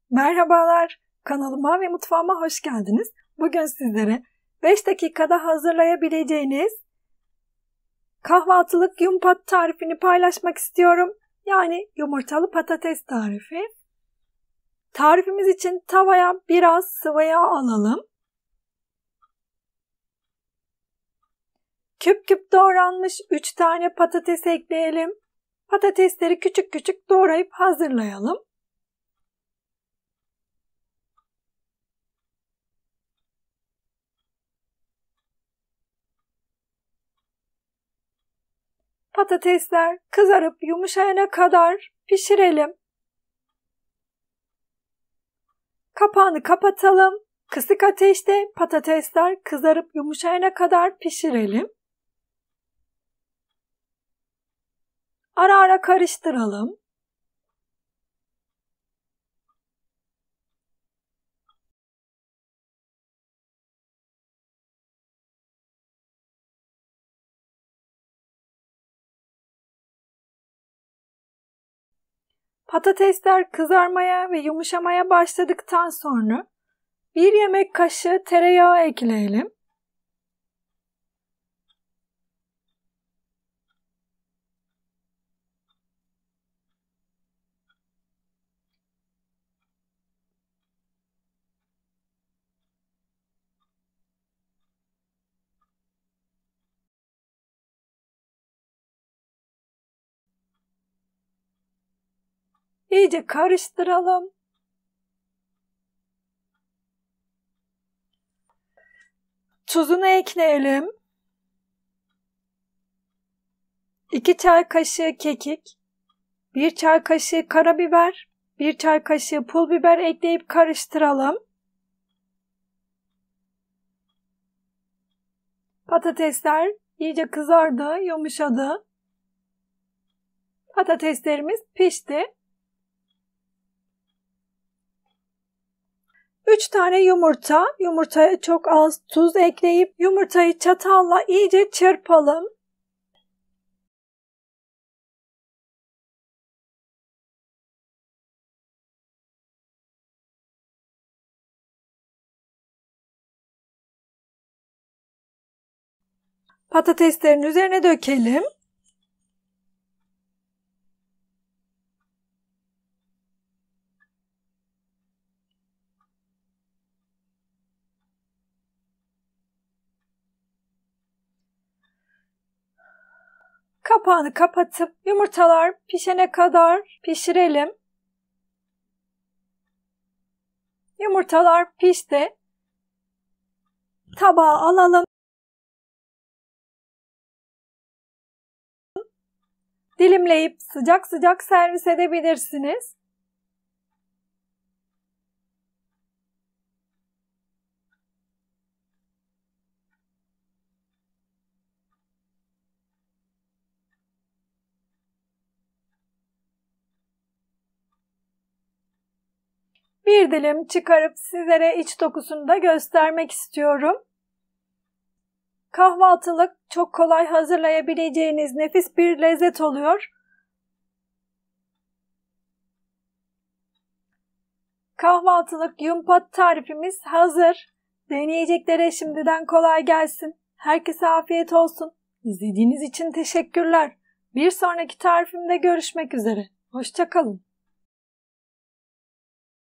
Merhabalar, kanalıma ve mutfağıma hoş geldiniz. Bugün sizlere 5 dakikada hazırlayabileceğiniz kahvaltılık yumpat tarifini paylaşmak istiyorum. Yani yumurtalı patates tarifi. Tarifimiz için tavaya biraz sıvı yağ alalım. Küp küp doğranmış 3 tane patates ekleyelim. Patatesleri küçük küçük doğrayıp hazırlayalım. Patatesler kızarıp yumuşayana kadar pişirelim. Kapağını kapatalım. Kısık ateşte patatesler kızarıp yumuşayana kadar pişirelim. Ara ara karıştıralım. Patatesler kızarmaya ve yumuşamaya başladıktan sonra 1 yemek kaşığı tereyağı ekleyelim. İyice karıştıralım. Tuzunu ekleyelim. 2 çay kaşığı kekik, 1 çay kaşığı karabiber, 1 çay kaşığı pul biber ekleyip karıştıralım. Patatesler iyice kızardı, yumuşadı. Patateslerimiz pişti. 3 tane yumurtaya çok az tuz ekleyip yumurtayı çatalla iyice çırpalım. Patateslerin üzerine dökelim. Kapağını kapatıp yumurtalar pişene kadar pişirelim. Yumurtalar pişti. Tabağa alalım. Dilimleyip sıcak sıcak servis edebilirsiniz. Bir dilim çıkarıp sizlere iç dokusunu da göstermek istiyorum. Kahvaltılık çok kolay hazırlayabileceğiniz nefis bir lezzet oluyor. Kahvaltılık yumpat tarifimiz hazır. Deneyeceklere şimdiden kolay gelsin. Herkese afiyet olsun. İzlediğiniz için teşekkürler. Bir sonraki tarifimde görüşmek üzere. Hoşça kalın.